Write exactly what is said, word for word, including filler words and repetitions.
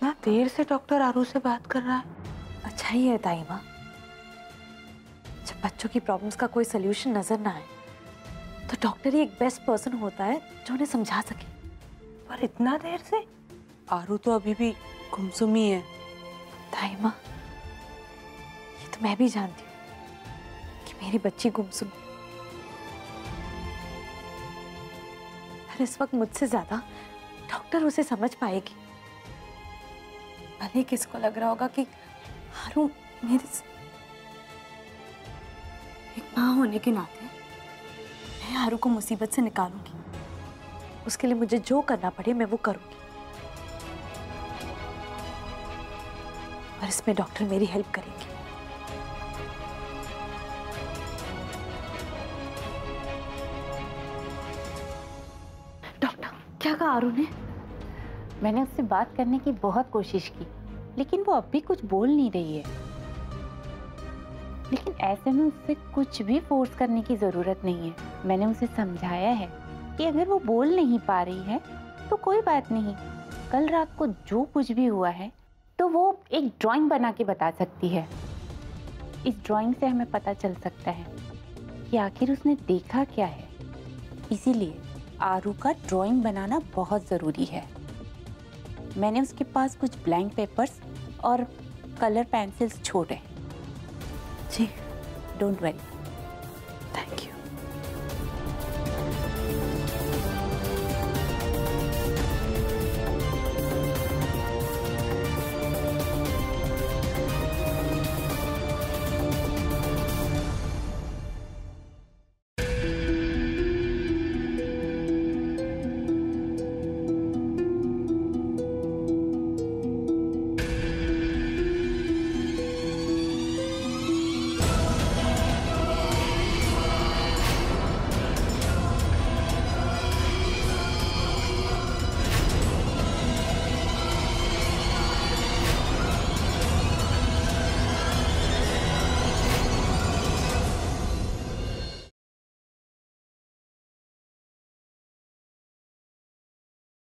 इतना देर से डॉक्टर आरू से बात कर रहा है। अच्छा ही है ताई माँ, जब बच्चों की प्रॉब्लम्स का कोई सोल्यूशन नजर ना आए तो डॉक्टर ही एक बेस्ट पर्सन होता है जो उन्हें समझा सके। पर इतना देर से? आरू तो अभी भी गुमसुम ही है। ताई माँ, ये तो मैं भी जानती हूँ कि मेरी बच्ची गुमसुम है, पर इस वक्त मुझसे ज्यादा डॉक्टर उसे समझ पाएगी। भले किसको लग रहा होगा कि आरू मेरे से एक माँ होने के नाते मैं आरू को मुसीबत से निकालूंगी। उसके लिए मुझे जो करना पड़े मैं वो करूंगी, और इसमें डॉक्टर मेरी हेल्प करेंगे। डॉक्टर, क्या कहा आरू ने? मैंने उससे बात करने की बहुत कोशिश की, लेकिन वो अब भी कुछ बोल नहीं रही है। लेकिन ऐसे में उससे कुछ भी फोर्स करने की जरूरत नहीं है। मैंने उसे समझाया है कि अगर वो बोल नहीं पा रही है तो कोई बात नहीं, कल रात को जो कुछ भी हुआ है तो वो एक ड्राइंग बना के बता सकती है। इस ड्राइंग से हमें पता चल सकता है कि आखिर उसने देखा क्या है। इसीलिए आरू का ड्राइंग बनाना बहुत ज़रूरी है। मैंने उसके पास कुछ ब्लैंक पेपर्स और कलर पेंसिल्स छोड़े। जी, डोंट वरी।